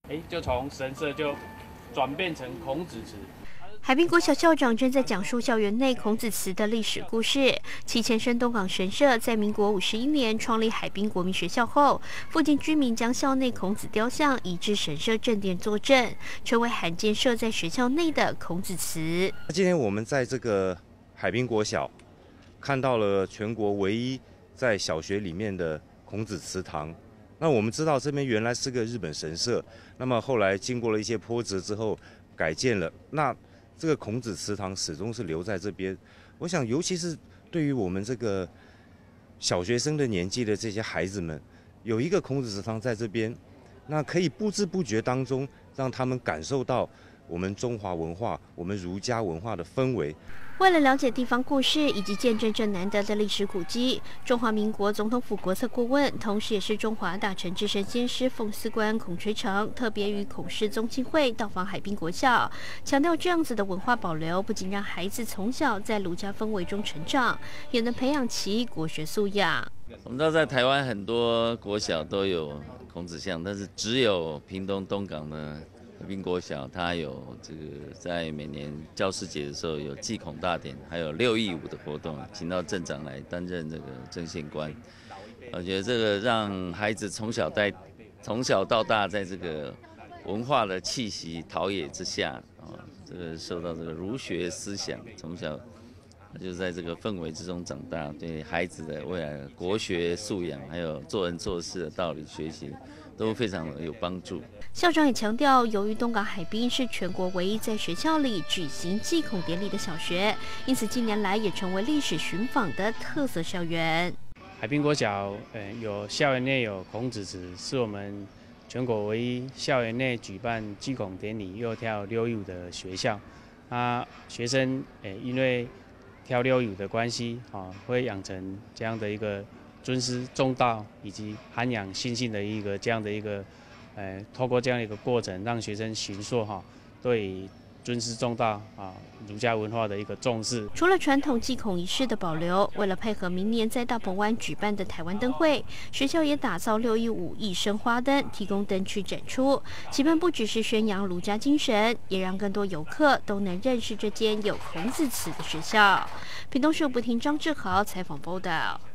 就从神社就转变成孔子祠。 海滨国小校长正在讲述校园内孔子祠的历史故事。其前身东港神社在民国51年创立海滨国民学校后，附近居民将校内孔子雕像移至神社正殿坐镇，成为罕见设在学校内的孔子祠。 今天我们在这个海滨国小看到了全国唯一在小学里面的孔子祠堂。那我们知道这边原来是个日本神社，那么后来经过了一些波折之后改建了。那这个孔子祠堂始终是留在这边。我想，尤其是对于我们这个小学生的年纪的这些孩子们，有一个孔子祠堂在这边，那可以不知不觉当中让他们感受到我们中华文化、我们儒家文化的氛围。 为了了解地方故事以及见证这难得的历史古迹，中华民国总统府国策顾问，同时也是中华大臣至圣先师奉祀官孔垂成，特别与孔氏宗亲会到访海滨国校，强调这样子的文化保留，不仅让孩子从小在儒家氛围中成长，也能培养其国学素养。 我们知道在台湾很多国小都有孔子像，但是只有屏东东港的海滨国小，它有这个在每年教师节的时候有祭孔大典，还有6义舞的活动，请到镇长来担任这个镇县官。我觉得这个让孩子从小到大，在这个文化的气息陶冶之下，这个受到这个儒学思想，从小就在这个氛围之中长大，对孩子的未来的国学素养，还有做人做事的道理学习，都非常有帮助。 校长也强调，由于东港海滨是全国唯一在学校里举行祭孔典礼的小学，因此近年来也成为历史寻访的特色校园。 海滨国小，有校园内有孔子祠，是我们全国唯一校园内举办祭孔典礼又跳6义舞的学校。学生因为跳6义舞的关系，会养成这样的一个尊师重道以及涵养心性的一个这样的一个，透过这样的一个过程，让学生形塑对尊师重道儒家文化的一个重视。 除了传统祭孔仪式的保留，为了配合明年在大鹏湾举办的台湾灯会，学校也打造6义舞一生花灯，提供灯区展出，期盼不只是宣扬儒家精神，也让更多游客都能认识这间有孔子祠的学校。屏东市不听张志豪采访报道。